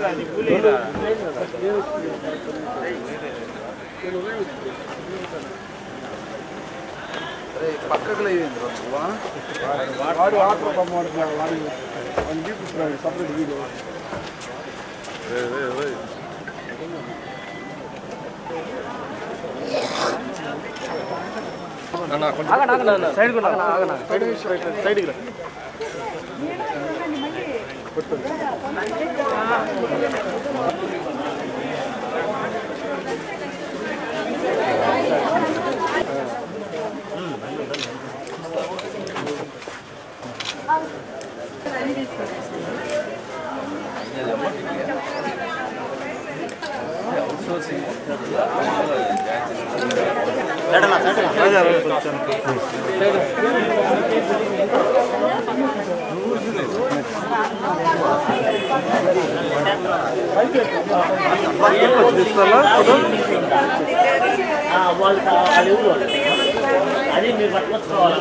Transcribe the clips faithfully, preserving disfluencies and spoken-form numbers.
పక్కకు లేదు వాడు వాటర్ పంప్ వాడుతున్నాడు వాడి వాడిని చూపిస్తున్నాడు సపరేట్ వీడియో సైడ్ సైడ్ అది మీరు పట్టుకోవాలి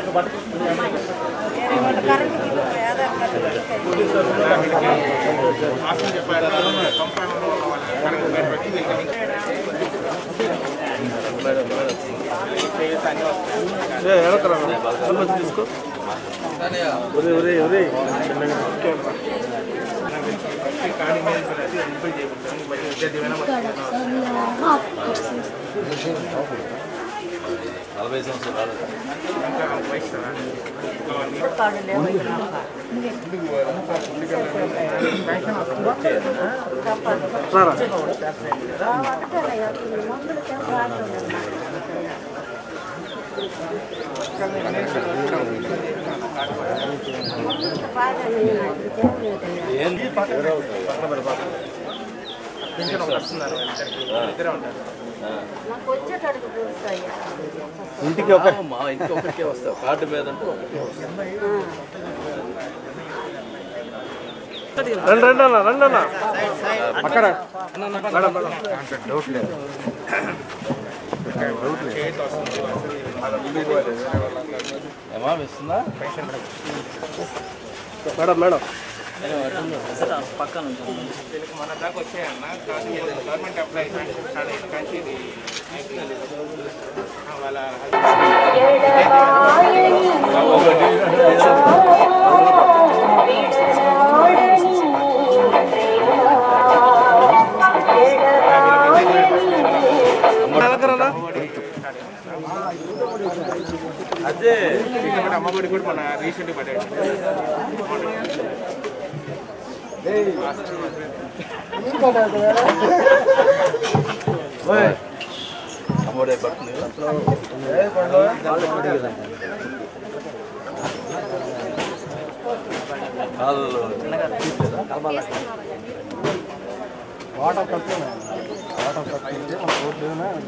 తీసుకో ఒరే ఒరే ఒరే నలభై సంవత్సరాలు ఏంటి ఇంటికి ఒక మా ఇంటికి ఒకటే వస్తావు కార్డు మీద అంటే ఒకటే వస్తావు రండి రండి అన్న రండి అన్న అక్కడ డౌట్ లేదు ఏమా ఇస్తుందా మేడం మేడం పక్కన మన దాకా వచ్చాయన్న కానీ గవర్నమెంట్ అప్లై స్టార్ట్ అయింది కానీ ఇది వాళ్ళ అదే అమ్మఒడి కూడా మన రీసెంట్గా పడ్డాడు అమ్మడే పడుతుంది వాటర్ తక్కువ వాటర్ తక్కువ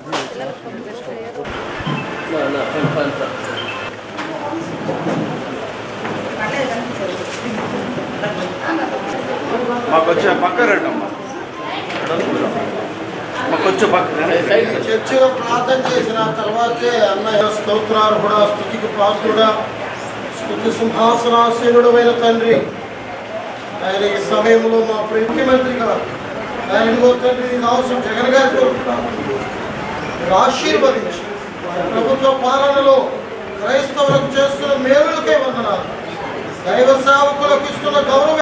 మాకు వచ్చే పక్క రండమ్మా మాకు వచ్చే పక్క చర్చిలో ప్రార్థన చేసిన తర్వాతే అన్నయ్య స్తోత్రార్హుడా స్తుతికి పాత్రుడా స్తుతి సింహాసనాసీనుడు అయిన తండ్రి ఆయన ఈ సమయంలో మా ముఖ్యమంత్రి గారు ఆయన ఇదిగో తండ్రి ఇది అవసరం జగన్ గారి కోరుతున్నాను ఆశీర్వదించి ప్రభుత్వ పాలనలో క్రైస్తవులకు చేస్తున్న మేలులకే వందనాలు దైవ సేవకులకు ఇస్తున్న గౌరవం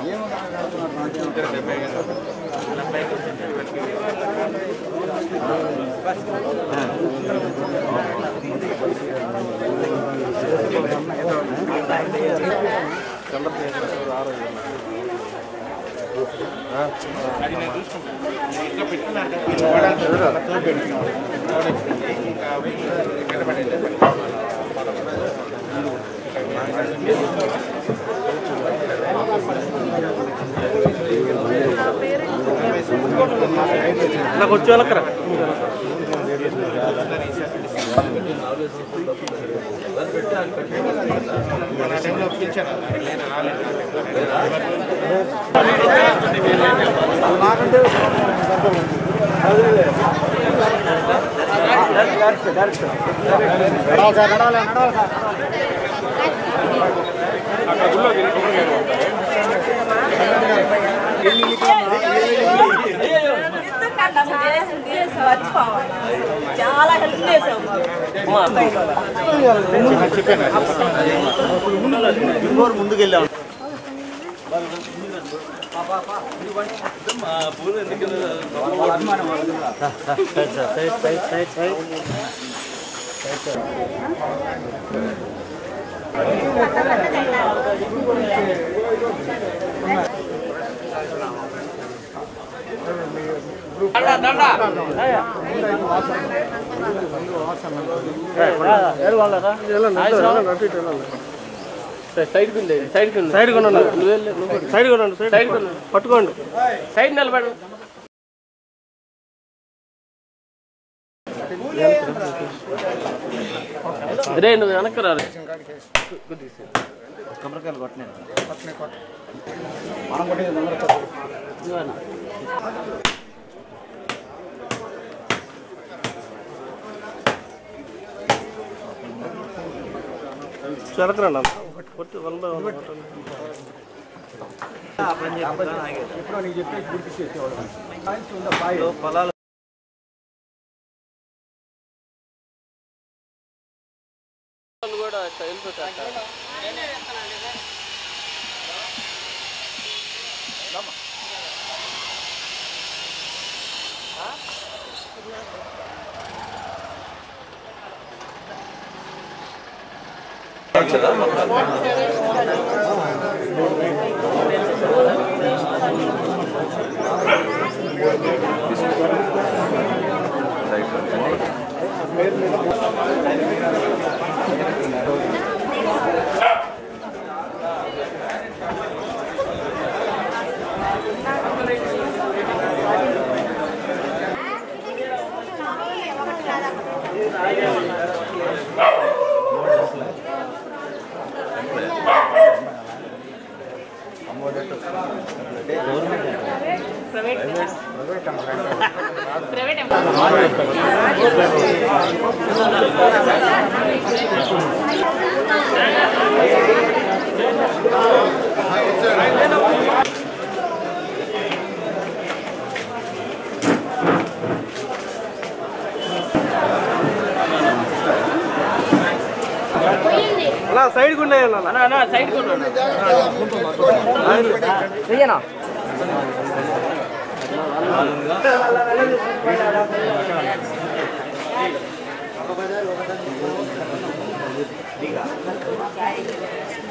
అది నేను చూసుకుంటాను ఇంకా పెట్టుకున్నాను నాకు వచ్చే వాళ్ళకరా మన టైంలో పిలిచాను నేను రాలేదు నాకంటే అక్కడ చాలా హెల్ప్ చేసావు ముందుకెళ్ళాం పట్టుకోండి సైడ్ నిలబడి రే నువ్వు వెనక్కి రాదు కొబ్బరికాయలు కొట్టినాయి చెరకరండి కొట్టి వన్ బై వన్ ఎప్పుడో నీకు చెప్పేసి గుర్తిచ్చేసేవాడు పొలాలు కూడా అలా సైడ్ ఉన్నాయా సైడ్ చెయ్యనా Diga.